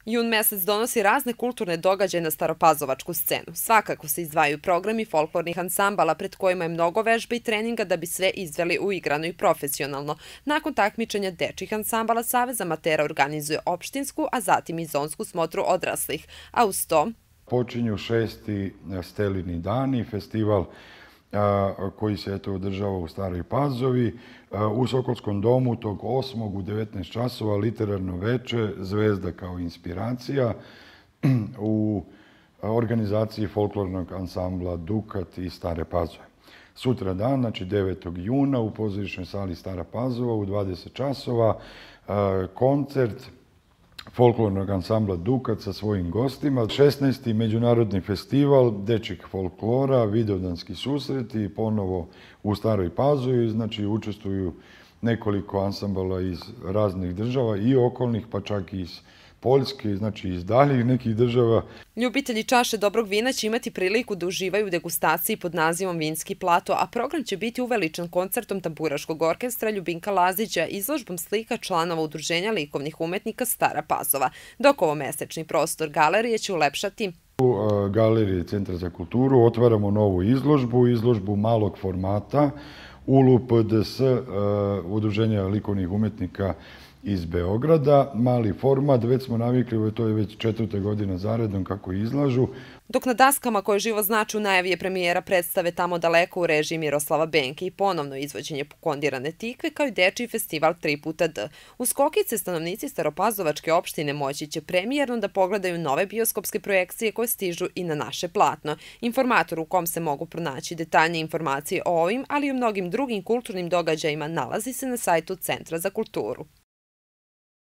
Jun mesec donosi razne kulturne događaje na staropazovačku scenu. Svakako se izdvajaju programi folklornih ansambala pred kojima je mnogo vežbe i treninga da bi sve izveli uigrano i profesionalno. Nakon takmičenja dečjih ansambala Savez amatera organizuje opštinsku, a zatim i zonsku smotru odraslih. A uz to počinju 6. Stelini dani, festival koji se održava u Staroj Pazovi. U Sokolskom domu tog 8. u 19 časova literarno veče Zvezda kao inspiracija u organizaciji folklornog ansambla Dukat iz Stare Pazove. Sutra dan, znači 9. juna u pozorišnoj sali Stara Pazova u 20 časova koncert folklornog ansambla Dukat sa svojim gostima. 16. međunarodni festival dečjeg folklora, vidovdanski susreti, ponovo u Staroj Pazovi, znači učestvuju nekoliko ansambala iz raznih država i okolnih, pa čak i iz Poljske, znači iz daljih nekih država. Ljubitelji čaše dobrog vina će imati priliku da uživaju u degustaciji pod nazivom Vinski plato, a program će biti uveličan koncertom Tamburaškog orkestra Ljubinka Lazića, izložbom slika članova Udruženja likovnih umetnika Stara Pazova, dok ovomesečni prostor galerije će ulepšati. U galeriji Centra za kulturu otvaramo novu izložbu malog formata ULU-PDS, Udruženja likovnih umetnika iz Beograda. Mali format, već smo navikli, to je već 4. godina zaredom kako izlažu. Dok na daskama koje živo znači u najavi je premijera predstave Tamo daleko u režiji Miroslava Benke i ponovno izvođenje Pokondirane tikve, kao i dečiji festival 3x D. U Skokice stanovnici Staropazovačke opštine moći će premijerno da pogledaju nove bioskopske projekcije koje stižu i na naše platno. Informator u kom se mogu pronaći detaljne informacije o ovim, ali i o mnogim drugim kulturnim događajima nalazi se na sajtu Centra za kulturu.